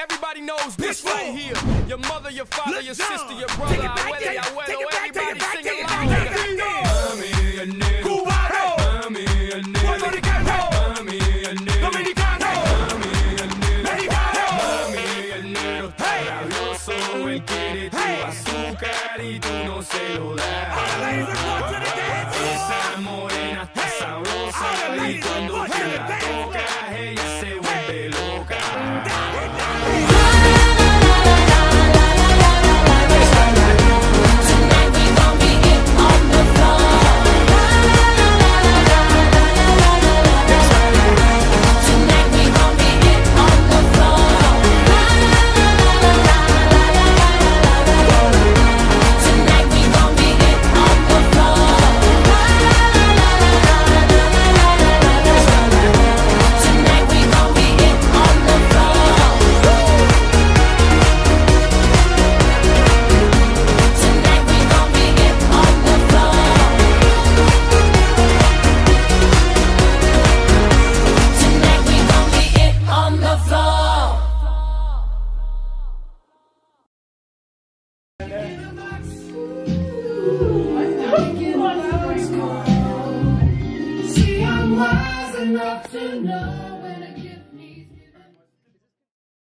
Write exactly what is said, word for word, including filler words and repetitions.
Everybody knows this right here. Your mother, your father, your sister, your brother, abuela, abuelo, everybody sing along. Mami, el negro. Cubano. Mami, el negro. Puertorriqueño. Mami, el negro. Dominicano. Mami, el negro. Mexicano. Mami, el negro. Rabioso, él quiere tu azúcar y tú no se lo das. Esa morena está sabrosa y cuando tú la tocas ella se vuelve loca. See, I'm wise enough to know.